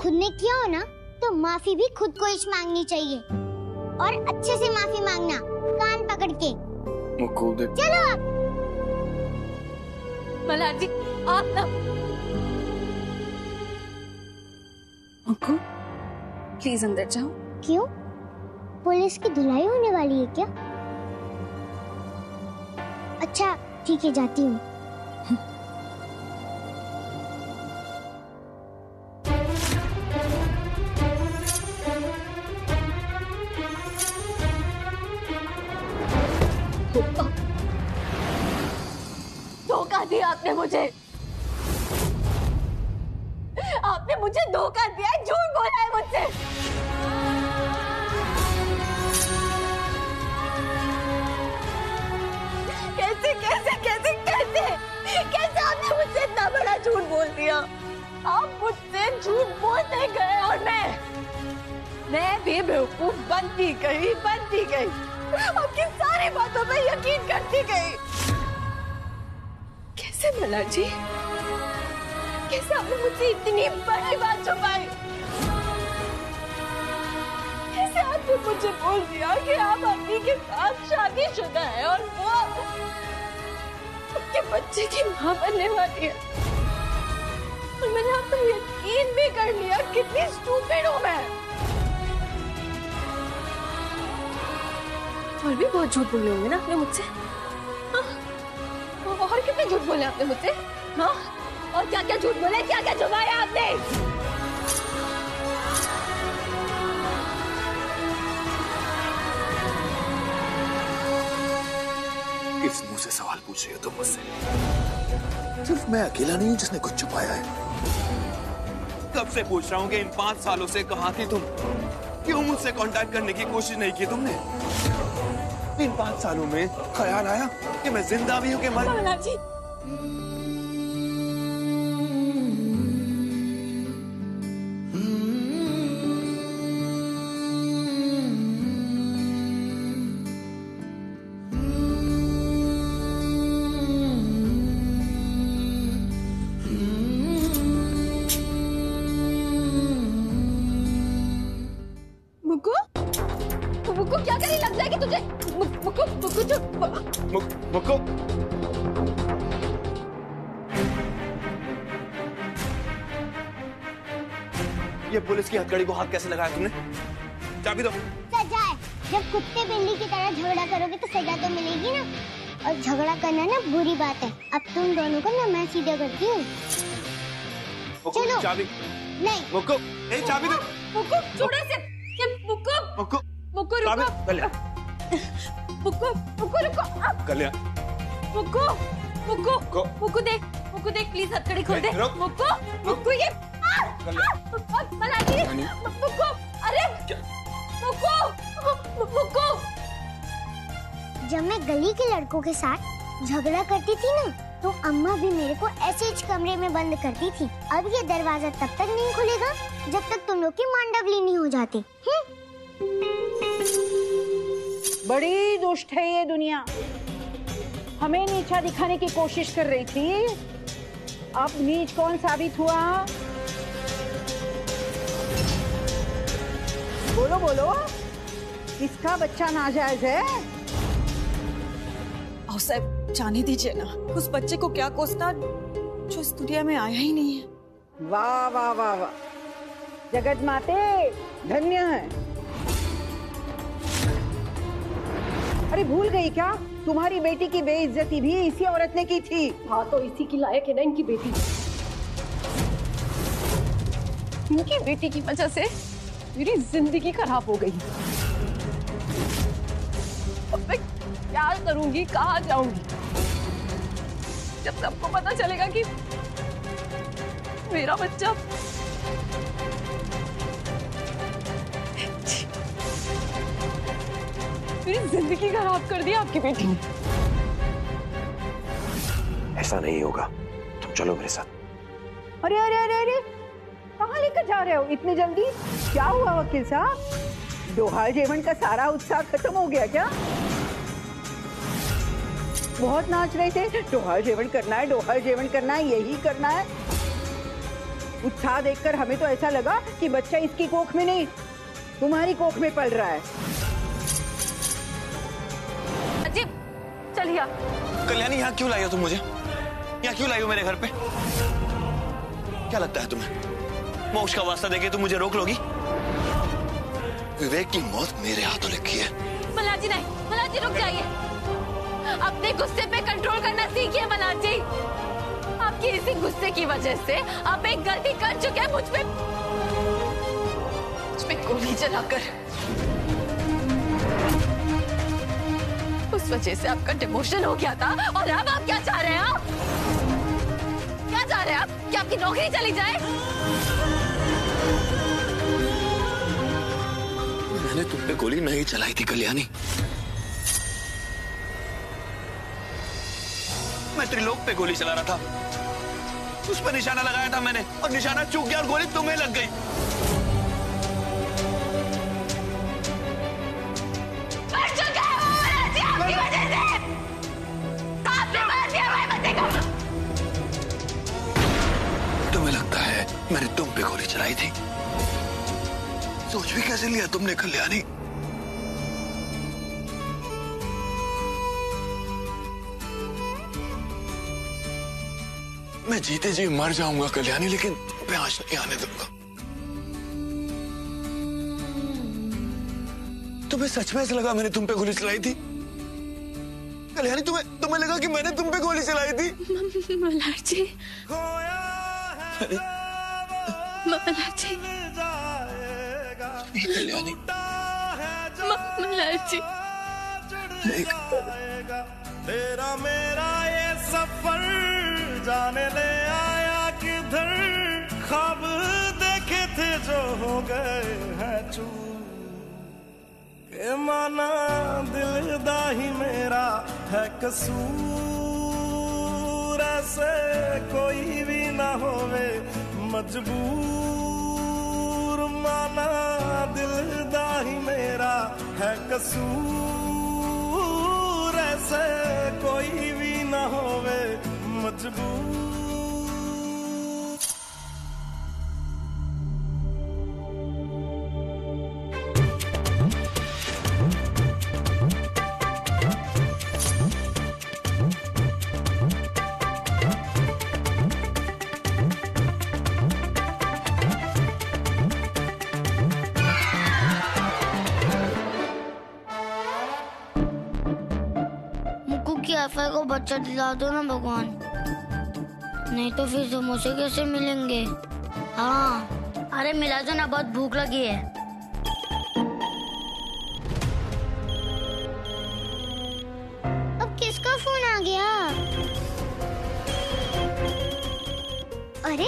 खुद ने किया हो ना तो माफी भी खुद को ही मांगनी चाहिए, और अच्छे से माफी मांगना, कान पकड़ के। चलो आप। मल्हार जी आप ना, अंकु प्लीज अंदर जाओ। क्यों? पुलिस की धुलाई होने वाली है क्या? अच्छा ठीक है, जाती हूँ। धोखा दिया आपने मुझे, आपने मुझे धोखा दिया है, झूठ बोला है मुझसे। कैसे कैसे कैसे कैसे कैसे आपने मुझसे इतना बड़ा झूठ बोल दिया? आप मुझसे झूठ बोलते गए और मैं भी बेवकूफ बनती गई आपकी सारी बातों पे यकीन करती गई। कैसे मल्हार जी, कैसे आपने मुझसे इतनी बड़ी बात छुपाई? कैसे आपने मुझे बोल दिया कि आप अम्मी के साथ शादीशुदा है और वो उसके बच्चे की मां बनने वाली है, और मैंने आप पर यकीन भी कर लिया। कितनी स्टूपिड हूं मैं। और भी बहुत झूठ बोले होंगे ना आपने मुझसे। हाँ? और कितने झूठ बोले आपने मुझसे? हाँ? और क्या क्या झूठ बोले, क्या क्या छुपाया आपने? किस मुंह से सवाल पूछ रही हो तुम मुझसे? सिर्फ मैं अकेला नहीं हूं जिसने कुछ छुपाया है। कब से पूछ रहा हूँ कि इन 5 सालों से कहाँ थी तुम? क्यों मुझसे कांटेक्ट करने की कोशिश नहीं की तुमने? इन 5 सालों में ख्याल आया कि मैं जिंदा भी हूँ कि मर? मल्हार जी, मुक्को क्या करी लग जाएगी तुझे? मुक्को मुक्को ये पुलिस की हथकड़ी को हाथ कैसे लगाया तुमने? चाबी दो। सजा है, जब कुत्ते बिल्ली की तरह झगड़ा करोगे तो सजा तो मिलेगी ना, और झगड़ा करना ना बुरी बात है। अब तुम दोनों को ना मैं सीधा करती हूँ। चलो। चाबी नहीं। मुक्को, चाबी दो। मुक्को छोड़ो से। मुक्को रुको। मुक्को रुको। कल्याण। मुक्को देख प्लीज हथकड़ी खोल दे। मुक्को ये मल्हार जी, मुक्को, अरे मुक्को। जब मैं गली के लड़कों के साथ झगड़ा करती थी ना, तो अम्मा भी मेरे को ऐसे ही कमरे में बंद करती थी। अब ये दरवाजा तब तक नहीं खुलेगा जब तक तुम लोग की मांडवली नहीं हो जाती। बड़ी दुष्ट है ये दुनिया, हमें नीचा दिखाने की कोशिश कर रही थी, अब नीच कौन साबित हुआ? बोलो बोलो, किसका बच्चा नाजायज है? आओ साहब, जाने दीजिए ना, उस बच्चे को क्या कोसना जो इस दुनिया में आया ही नहीं है। वाह वाह वाह वाह, जगत माते धन्य है। अरे भूल गई क्या, तुम्हारी बेटी की बेइज्जती भी इसी औरत ने की थी। हाँ तो इसी की लायक है ना इनकी बेटी। इनकी बेटी की वजह से मेरी जिंदगी खराब हो गई। अब मैं क्या करूंगी, कहाँ जाऊंगी? जब सबको पता चलेगा कि मेरा बच्चा मेरी जिंदगी खराब कर दी आपकी बेटी ने। ऐसा नहीं होगा, तुम चलो मेरे साथ। अरे अरे अरे अरे, कहाँ लेकर जा रहे हो इतनी जल्दी? क्या हुआ वकील साहब, डोहाल जेवन का सारा उत्साह खत्म हो गया क्या? बहुत नाच रहे थे, डोहाल जेवन करना है, डोहाल जेवन करना है, यही करना है। उत्साह देखकर हमें तो ऐसा लगा कि बच्चा इसकी कोख में नहीं, तुम्हारी कोख में पल रहा है। अजीब, चलिए। कल्याणी, यहाँ क्यों लाई हो तुम मुझे? यहाँ क्यों लाई हो मेरे घर पे? क्या लगता है तुम्हें मोक्ष का वास्ता देके तुम मुझे रोक लोगी? विवेक की मौत मेरे हाथों लिखी है। मल्हार जी नहीं, मल्हार जी रुक जाइए। अपने गुस्से पे कंट्रोल करना सीखिए मल्हार जी। आपके इसी गुस्से की वजह से आप एक गलती कर चुके हैं, मुझ पे गोली चलाकर। उस वजह से आपका डिमोशन हो गया था और अब आप क्या चाह रहे हैं? आप क्या चाह रहे हैं? आप कि आपकी नौकरी चली जाए? मैंने तुम पे गोली नहीं चलाई थी कल्याणी। मैं त्रिलोक पे गोली चला रहा था, उस पर निशाना लगाया था मैंने, और निशाना चूक गया और गोली तुम्हें लग गई। आपकी वजह से आपने मार दिया भाई बच्चे को। तुम्हें लगता है मैंने तुम पे गोली चलाई थी? सोच भी कैसे लिया तुमने कल्याणी? मैं जीते जी मर जाऊंगा कल्याणी, लेकिन मैं आज नहीं आने दूंगा। तुम्हें सच में ऐसा लगा मैंने तुम पे गोली चलाई थी? कल्याणी, तुम्हें लगा कि मैंने तुम पे गोली चलाई थी? मल्हार जी, मल्हार जी, कल्याणी, मल्हार जी, तेरा मेरा ये सफर जाने ले आया किधर, ख्वाब देखे थे जो हो गए हैं चूर, के माना दिलदा ही मेरा है कसूर, ऐसे कोई भी ना होवे मजबूर, माना दिलदा ही मेरा है कसूर, ऐसे कोई भी ना होवे मजबूर। एफआई को बच्चा दिला दो ना भगवान, नहीं तो फिर समोसे कैसे मिलेंगे? हाँ, अरे मिला दो ना, बहुत भूख लगी है। अब किसका फोन आ गया? अरे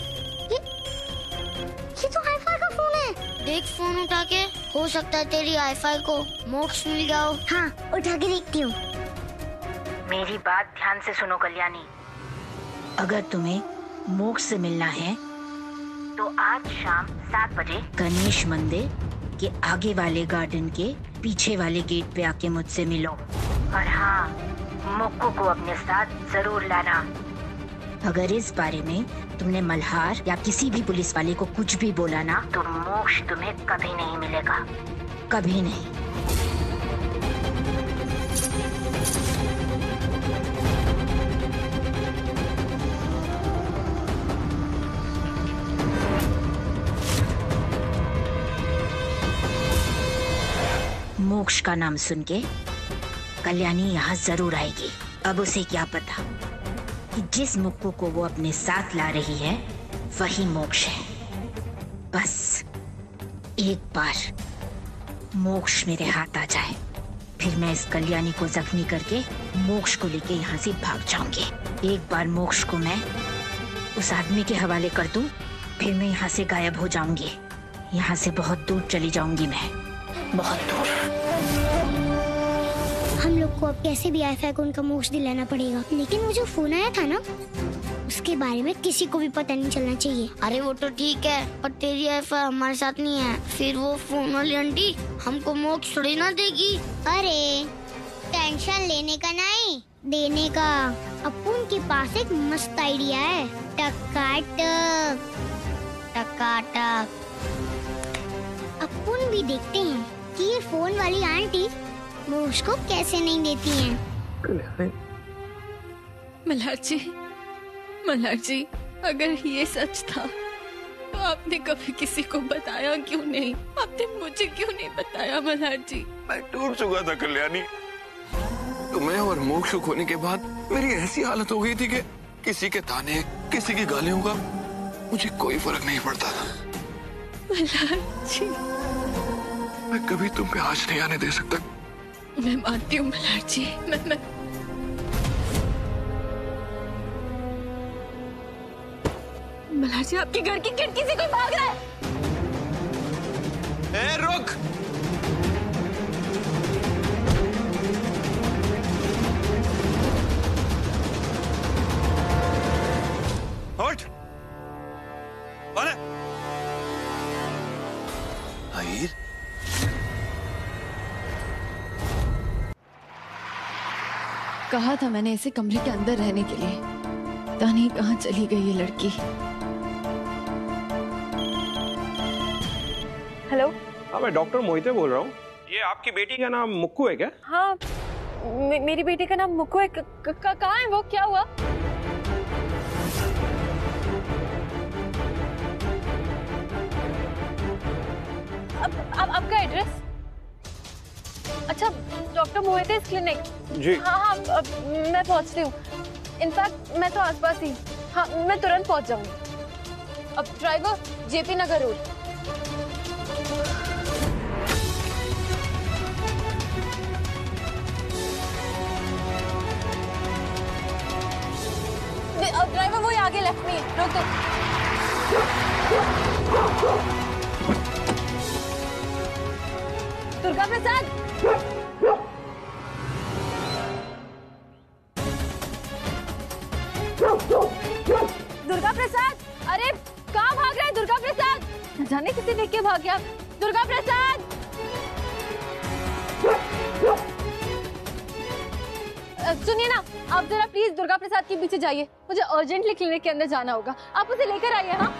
ये तो आईफाई का फोन है। देख फोन उठा के, हो सकता है तेरी आईफाई को मोक्ष मिल गया हो। हाँ, उठा के देखती हूँ। मेरी बात ध्यान से सुनो कल्याणी, अगर तुम्हें मोक्ष से मिलना है तो आज शाम 7 बजे गणेश मंदिर के आगे वाले गार्डन के पीछे वाले गेट पे आके मुझसे मिलो। और हाँ, मोक्को को अपने साथ जरूर लाना। अगर इस बारे में तुमने मल्हार या किसी भी पुलिस वाले को कुछ भी बोला ना, तो मोक्ष तुम्हें कभी नहीं मिलेगा, कभी नहीं। मोक्ष का नाम सुन के कल्याणी यहाँ जरूर आएगी। अब उसे क्या पता कि जिस मुक्कू को वो अपने साथ ला रही है वही मोक्ष है। बस एक बार मोक्ष मेरे हाथ आ जाए, फिर मैं इस कल्याणी को जख्मी करके मोक्ष को लेके यहाँ से भाग जाऊंगी। एक बार मोक्ष को मैं उस आदमी के हवाले कर दूं, फिर मैं यहाँ से गायब हो जाऊंगी। यहाँ से बहुत दूर चली जाऊंगी मैं, बहुत दूर। हम लोग को अब कैसे भी आईफाई को उनका मोक्ष दिलाना पड़ेगा। लेकिन वो जो फोन आया था ना, उसके बारे में किसी को भी पता नहीं चलना चाहिए। अरे वो तो ठीक है, पर तेरी आईफाई हमारे साथ नहीं है, फिर वो फोन वाली आंटी हमको मोक्ष थोड़ी ना देगी। अरे टेंशन लेने का नहीं, देने का। अपुन के पास एक मस्त आइडिया है। टकाटक टकाटक। अपन भी देखते हैं कि ये फोन वाली आंटी मोक्ष को कैसे नहीं देती हैं। मल्हार जी, अगर ये सच था तो आपने कभी किसी को बताया क्यों नहीं? आपने मुझे क्यों नहीं बताया मल्हार जी? मैं टूट चुका था कल्याणी। तुम्हें और मोक्ष को खोने के बाद मेरी ऐसी हालत हो गई थी कि किसी के ताने, किसी की गालियों का मुझे कोई फर्क नहीं पड़ता था। मल्हार जी, मैं कभी तुम पे आँच नहीं आने दे सकता। मैं मानती हूँ मल्हार जी। मल्हार जी, आपके घर की खिड़की से कोई भाग रहा है। ए, रुक। हट। अरे आहिर, कहा था मैंने इसे कमरे के अंदर रहने के लिए। पता नहीं कहाँ चली गई ये लड़की। हेलो, हाँ मैं डॉक्टर मोहिते बोल रहा हूँ। ये आपकी बेटी का नाम मुक्कू है क्या? हाँ मेरी बेटी का नाम मुक्कू है। कहाँ है वो? क्या हुआ? अब आपका एड्रेस? अच्छा, डॉक्टर मोहिते क्लिनिक। जी हाँ, मैं पहुँचती हूँ। इनफैक्ट मैं तो आसपास ही। हाँ, मैं तुरंत पहुँच जाऊंगी। अब ड्राइवर, जेपी नगर रोड। अब ड्राइवर वो आगे लेफ्ट में है, रोक दो। दुर्गा प्रसाद, दुर्गा प्रसाद, अरे कहाँ भाग रहा है दुर्गा प्रसाद? न जाने किसी देख के भाग गया। दुर्गा प्रसाद, सुनिए ना, आप जरा प्लीज दुर्गा प्रसाद के पीछे जाइए। मुझे अर्जेंटली क्लिनिक के अंदर जाना होगा। आप उसे लेकर आइए। हाँ,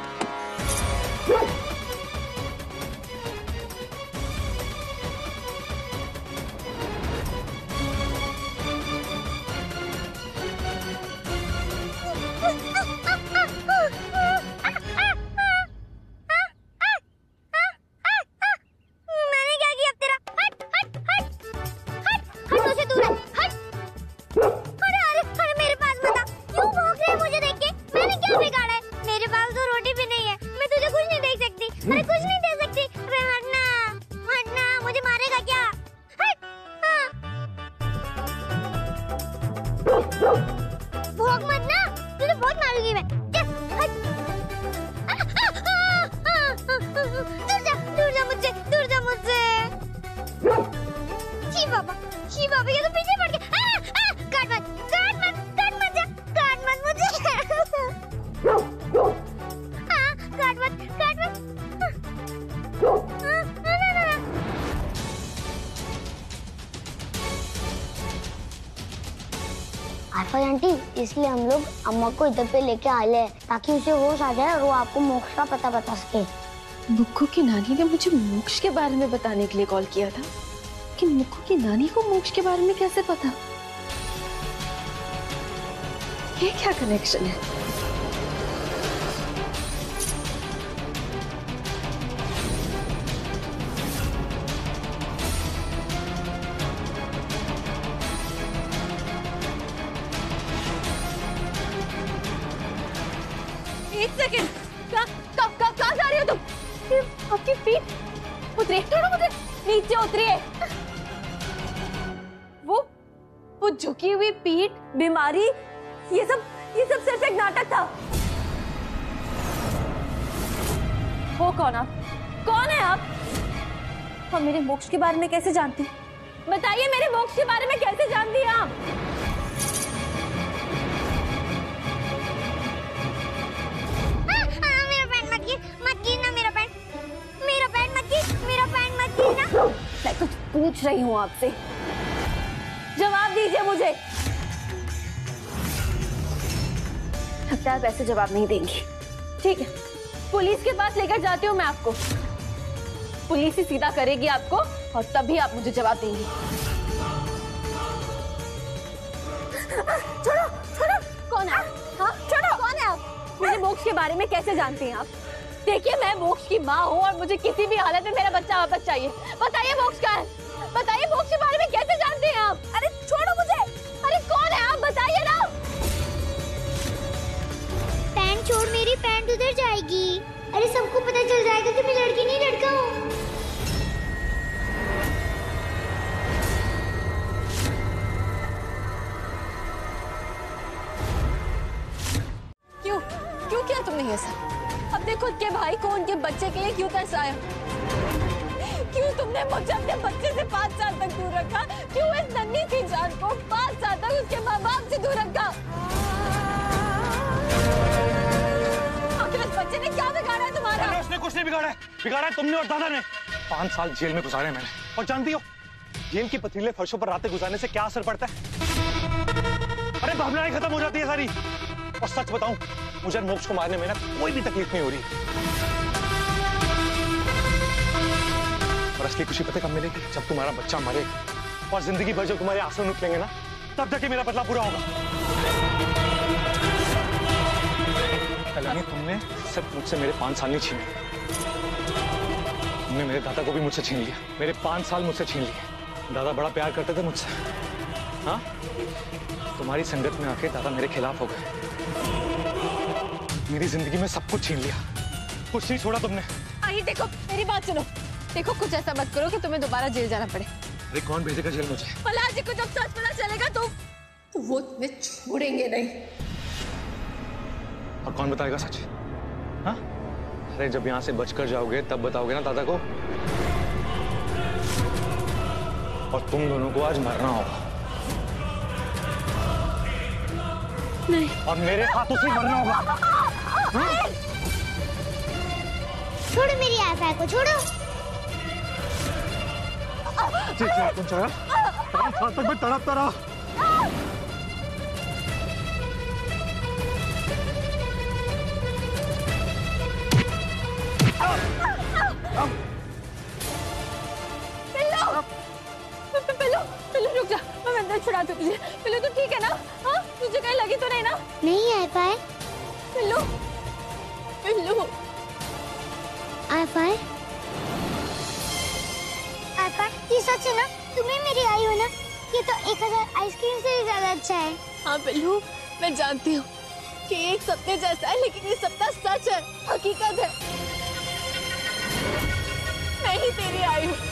भोग मत ना, तुझे बहुत मारूंगी मैं। दूर जा मुझसे, दूर जा मुझसे। शिव बाबा ये तो पीछे पड़ गया। काट मत जा, काट मत मुझे। काट मत। आरफा आंटी, इसलिए हम लोग अम्मा को इधर पे लेके आए हैं ताकि उसे होश आ जाए और वो आपको मोक्ष का पता बता सके। मुक्कू की नानी ने मुझे मोक्ष के बारे में बताने के लिए कॉल किया था, कि मुक्कू की नानी को मोक्ष के बारे में कैसे पता? ये क्या कनेक्शन है? एक सेकंड, कहाँ जा रही हो तुम? आपकी फीट उतरिए, थोड़ा मुझे नीचे उतरिए। वो झुकी हुई पीठ, बीमारी, ये सब सिर्फ एक नाटक था। हो कौन आप? कौन है आप? और मेरे मोक्ष के बारे में कैसे जानती? बताइए, मेरे मोक्ष के बारे में कैसे जानती हैं आप? मैं कुछ पूछ रही हूँ आपसे, जवाब दीजिए मुझे। लगता है आप ऐसे जवाब नहीं देंगी। ठीक है, पुलिस के पास लेकर जाती हूँ मैं आपको। पुलिस ही सीधा करेगी आपको और तभी आप मुझे जवाब देंगी। छोड़ो छोड़ो। कौन है? हाँ छोड़ो। कौन है आप? मेरे मोक्ष के बारे में कैसे जानती हैं आप? देखिए मैं मोक्ष की माँ हूँ और मुझे किसी भी हालत में मेरा बच्चा वापस चाहिए। बताइए मोक्ष कहाँ है? बताइए मोक्ष के बारे में कैसे जानते हैं आप? अरे छोड़ो मुझे। अरे कौन है आप? बताइए ना। पैंट छोड़, मेरी पैंट उधर जाएगी। अरे सबको पता चल जाएगा कि मैं लड़की नहीं लड़का हूँ। क्यों क्यों किया तुमने ये सब? अपने खुद के भाई को उनके बच्चे के लिए क्यों तरसाया? क्यों तुमने मुझे अपने बच्चे से 5 साल तक दूर रखा? क्यों इस नन्ही सी जान को 5 साल तक उसके माँ बाप से दूर रखा? आखिर इस बच्चे ने क्या बिगाड़ा है तुम्हारा? उसने कुछ नहीं बिगाड़ा है। बिगाड़ा है तुमने और दादा ने। 5 साल जेल में गुजारे मैंने। और जानती हो जेल की पथरीले फर्शों पर रातें गुजारने से क्या असर पड़ता है? अरे भावनाएं खत्म हो जाती है सारी। और सच बताऊं मुझे मोक्ष को मारने में ना कोई भी तकलीफ नहीं हो रही। और असली खुशी पता कब मिलेगी? जब तुम्हारा बच्चा मरेगा और जिंदगी भर जब तुम्हारे आंसू निकलेंगे ना, तब जाके मेरा बदला पूरा होगा। कल्याणी तुमने सिर्फ मुझसे मेरे 5 साल नहीं छीने, तुमने मेरे दादा को भी मुझसे छीन लिया। मेरे 5 साल मुझसे छीन लिए। दादा बड़ा प्यार करते थे मुझसे। हाँ तुम्हारी संगत में आके दादा मेरे खिलाफ हो गए। मेरी जिंदगी में सब कुछ छीन लिया, कुछ नहीं छोड़ा तुमने। आई देखो मेरी बात सुनो। देखो कुछ ऐसा मत करो कि तुम्हें दोबारा जेल जाना पड़े। अरे कौन भेजेगा जेल मुझे? पलाश जी को जब सच पता चलेगा तो वो तुम्हें छोड़ेंगे नहीं। और कौन बताएगा सच? हाँ अरे जब यहाँ से बचकर जाओगे तब बताओगे ना दादा को। और तुम दोनों को आज मरना होगा। नहीं। और मेरे हाथों से मरना होगा। छोड़ो मेरी आशा को, छोड़ो। तुम चाहे 5 साल तक मैं तड़पता रहा। पिल्लू रुक जा, मैं अंदर छुड़ा दूँ तुझे। पिल्लू तो ठीक है ना? हाँ तुझे कहीं लगी तो नहीं ना? नहीं आ पाए। पिल्लू पिल्लू आ पाए। ये सच है ना? तुम्हें मेरी आई हो ना? ये तो 1000 आइसक्रीम से भी ज्यादा अच्छा है। हाँ पिल्लू मैं जानती हूँ कि एक सपने जैसा है, लेकिन ये सपना सच है, हकीकत है। मैं ही तेरी आई हूँ।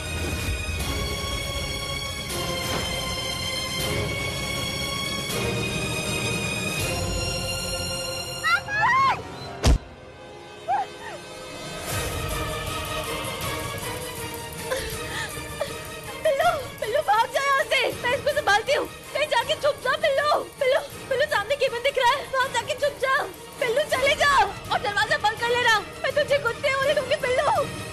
मैं इसको संभालती हूँ। कहीं जाके छुप जा पिल्लू। पिल्लू पिल्लू सामने केबिन दिख रहा है, वहाँ जाके छुप जा। पिल्लू चले जा और दरवाजा बंद कर लेना। मैं तुझे कुत्ते होने दूंगी पिल्लू।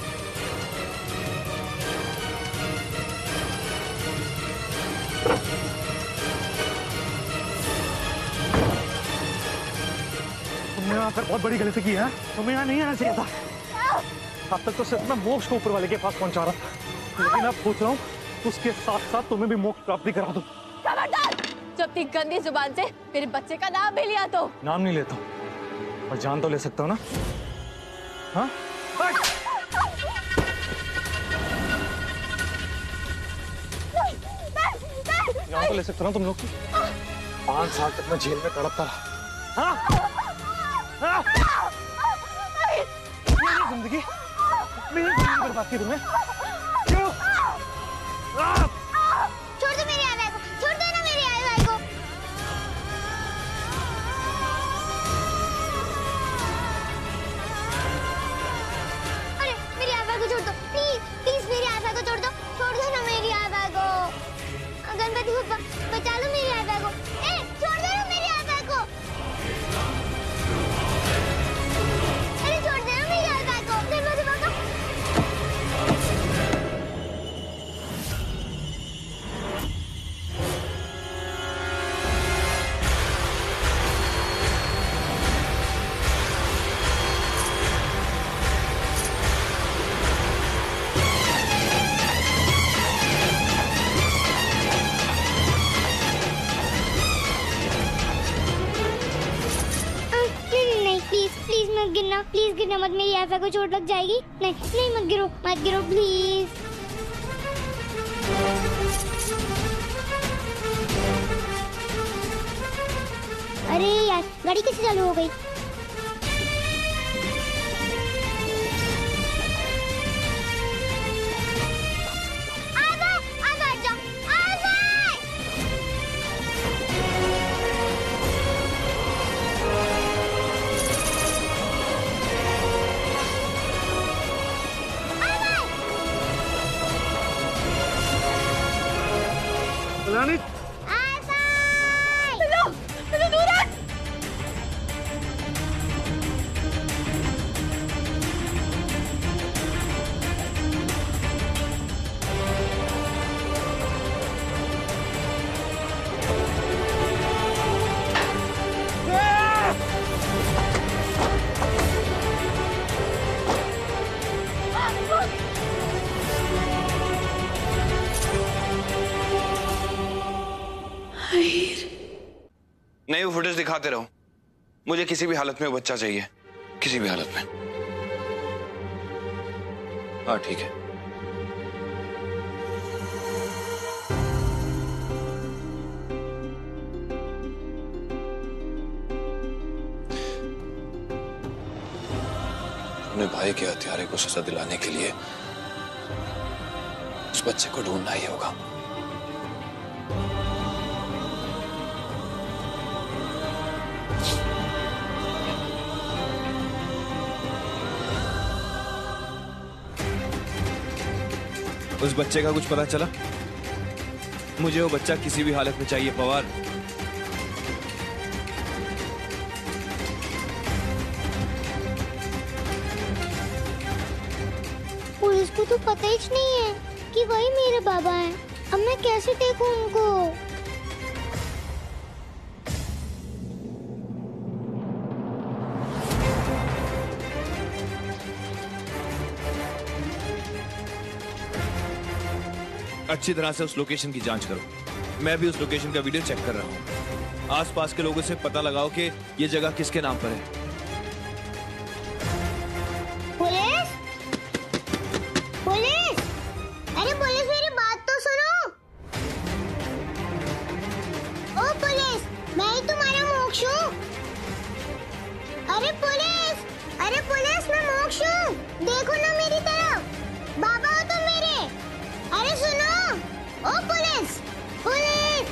तुमने यहाँ पर बहुत बड़ी गलती की है। तुम्हें यहाँ नहीं आना चाहिए था। अब तक तो सिर्फ मैं मोक्ष को ऊपर वाले के पास पहुँचा रहा था, लेकिन अब पूछ रहा हूँ उसके साथ साथ तुम्हें भी मोक्ष प्राप्ति करा दूं। खबरदार! जब अपनी गंदी जुबान से मेरे बच्चे का नाम भी लिया तो। नाम नहीं लेता हूँ, पर जान तो ले सकता हूँ ना? हाँ? जान तो ले सकता हूँ तुम लोग की। 5 साल तक मैं जेल में तड़पता रहा। हाँ? हाँ? मेरी जिंदगी बर्बाद की तुमने। क्यों? छोड़ दो मेरी आवाज़ को, छोड़ दो ना मेरी आवाज़ को। अरे मेरी आवाज़ को छोड़ दो, प्लीज प्लीज मेरी आवाज़ को छोड़ दो ना मेरी आवाज़ को। गणपति बप्पा बचा लो मेरी आवाज़ को। ए छोड़ दो ना मेरी आवाज़ को। अरे छोड़ दो ना मेरी आवाज़ को। गणपति बप्पा प्लीज गिरना मत, मेरी आयफा को चोट लग जाएगी। नहीं नहीं, मत गिरो प्लीज। अरे यार, गाड़ी कैसे चालू हो गई? नहीं, वो फुटेज दिखाते रहो। मुझे किसी भी हालत में वो बच्चा चाहिए, किसी भी हालत में। हाँ ठीक है। अपने भाई के हत्यारे को सजा दिलाने के लिए उस बच्चे को ढूंढना ही होगा। उस बच्चे का कुछ पता चला? मुझे वो बच्चा किसी भी हालत में चाहिए पवार। पुलिस को तो पता ही नहीं है कि वही मेरे बाबा हैं। अब मैं कैसे देखूं उनको? अच्छी तरह से उस लोकेशन की जांच करो। मैं भी उस लोकेशन का वीडियो चेक कर रहा हूँ। आसपास के लोगों से पता लगाओ कि ये जगह किसके नाम पर है। पुलिस! पुलिस! अरे पुलिस, मेरी बात तो सुनो। ओ पुलिस, मैं ही तुम्हारा मोक्ष हूँ। अरे पुलिस! अरे पुलिस, मैं मोक्ष हूँ। देखो ना मेरी तरफ। बाबा हो तुम मेरे। अरे सुनो। ओ पुलिस! पुलिस!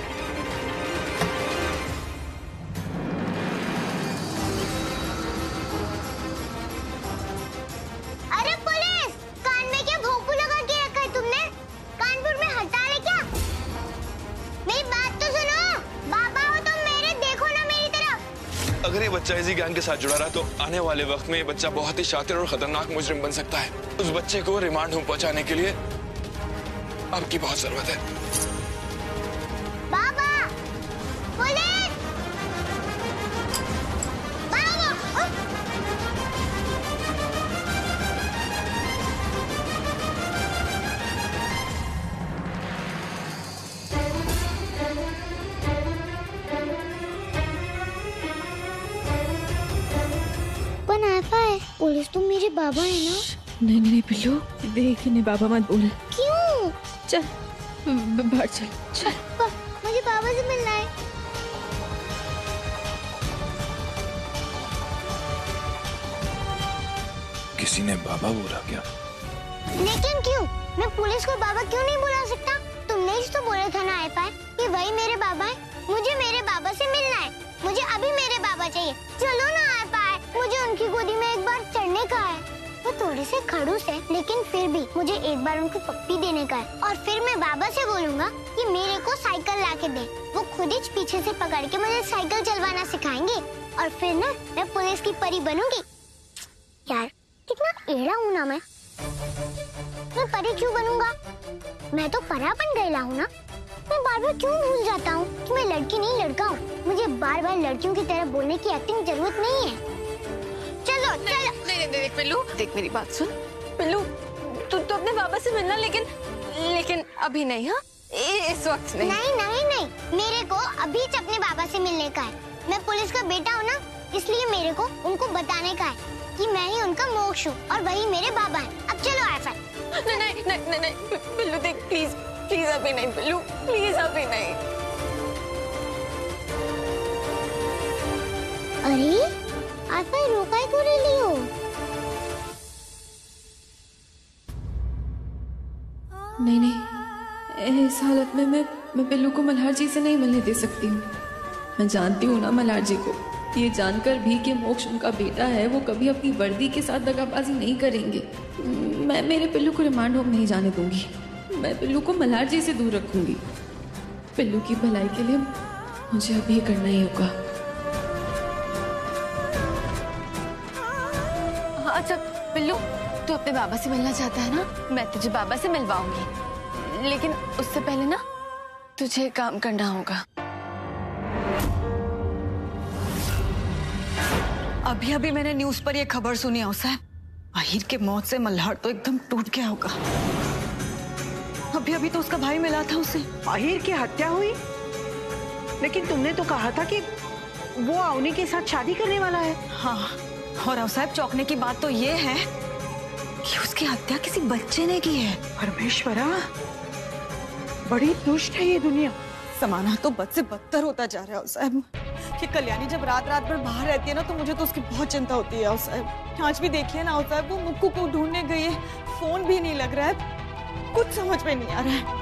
अरे पुलिस! कान में क्या भोंपू लगा के रखा है तुमने? कानपुर में हड़ताल है क्या? मेरी बात तो सुनो। बाबा हो तुम मेरे, देखो ना मेरी तरफ। अगर ये बच्चा इसी गैंग के साथ जुड़ा रहा तो आने वाले वक्त में ये बच्चा बहुत ही शातिर और खतरनाक मुजरिम बन सकता है। उस बच्चे को रिमांड होम पहुंचाने के लिए आपकी बहुत जरूरत है। बाबा! पुलिस! बाबा! पर आयफा है, पुलिस तो मेरे बाबा है ना? नहीं नहीं पिल्लू, देख इन्हें बाबा मत बोल। क्यों? चल बाहर चल। चल मुझे बाबा से मिलना है। किसी ने बाबा बोला क्या? लेकिन क्यों? मैं पुलिस को बाबा क्यों नहीं बुला सकता? तुमने ही तो बोला था ना आयफा कि वही मेरे बाबा है। मुझे मेरे बाबा से मिलना है। मुझे अभी मेरे बाबा चाहिए। चलो ना आयफा, मुझे उनकी गोदी में एक बार चढ़ने का है। वो थोड़े से खड़ूस है, लेकिन फिर भी मुझे एक बार उनको पप्पी देने का है। और फिर मैं बाबा से बोलूँगा कि मेरे को साइकिल ला के दे। वो खुद ही पीछे से पकड़ के मुझे साइकिल चलवाना सिखाएंगे। और फिर ना मैं पुलिस की परी बनूंगी। यार कितना एड़ा हूँ ना मैं परी क्यों बनूंगा? मैं तो परापन गईला हूँ ना। मैं बार बार क्यों भूल जाता हूँ कि मैं लड़की नहीं लड़का हूँ। मुझे बार बार लड़कियों की तरह बोलने की एक्टिंग जरूरत नहीं है। चलो चलो। नहीं पिल्लू, देख मेरी बात सुन। पिल्लू तू तो अपने बाबा से मिलना, लेकिन अभी नहीं। हाँ इस वक्त नहीं। नहीं, मेरे को अभी अपने बाबा से मिलने का है। मैं पुलिस का बेटा हूँ ना, इसलिए मेरे को उनको बताने का है कि मैं ही उनका मोक्ष हूँ और वही मेरे बाबा हैं। अब चलो आफत। नहीं नहीं नहीं नहीं नहीं बिल्लू देख प्लीज प्लीज अभी नहीं बिल्लू प्लीज अभी नहीं। अरे आफत रोका क्यों ले लियो? नहीं नहीं, इस हालत में मैं बिल्लू को मल्हार जी से नहीं मिलने दे सकती हूँ। मैं जानती हूँ ना मल्हार जी को, ये जानकर भी कि मोक्ष उनका बेटा है वो कभी अपनी वर्दी के साथ दगाबाजी नहीं करेंगे। मैं मेरे बिल्लू को रिमांड होम नहीं जाने दूंगी। मैं बिल्लू को मल्हार जी से दूर रखूंगी। बिल्लू की भलाई के लिए मुझे अब ये करना ही होगा। अच्छा बिल्लू, तू अपने बाबा से मिलना चाहता है ना? मैं तुझे बाबा से मिलवाऊंगी, लेकिन उससे पहले ना तुझे काम करना होगा। अभी अभी मैंने न्यूज पर ये खबर सुनी साहब, आहिर के मौत से मल्हार तो एकदम टूट गया होगा। अभी अभी तो उसका भाई मिला था उसे। आहिर की हत्या हुई, लेकिन तुमने तो कहा था कि वो अवनी के साथ शादी करने वाला है। हाँ, और साहब चौंकने की बात तो ये है कि उसकी हत्या किसी बच्चे ने की है। परमेश्वरा, बड़ी दुष्ट है ये दुनिया। समाना तो बद से बदतर होता जा रहा है साहब। कि कल्याणी जब रात रात भर बाहर रहती है ना तो मुझे तो उसकी बहुत चिंता होती है साहब। आज भी देखिए ना साहब, वो मुक्कू को ढूंढने गई है, फोन भी नहीं लग रहा है, कुछ समझ में नहीं आ रहा है।